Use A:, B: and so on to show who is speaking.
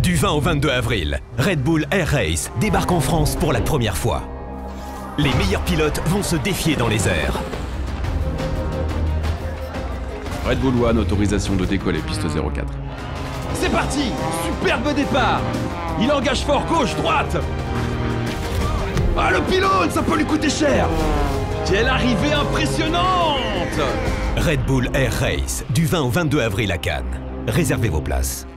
A: Du 20 au 22 avril, Red Bull Air Race débarque en France pour la première fois. Les meilleurs pilotes vont se défier dans les airs.
B: Red Bull One, autorisation de décoller, piste 04.
C: C'est parti! Superbe départ! Il engage fort, gauche, droite! Ah, le pylône, ça peut lui coûter cher! Quelle arrivée impressionnante!
A: Red Bull Air Race, du 20 au 22 avril à Cannes. Réservez vos places.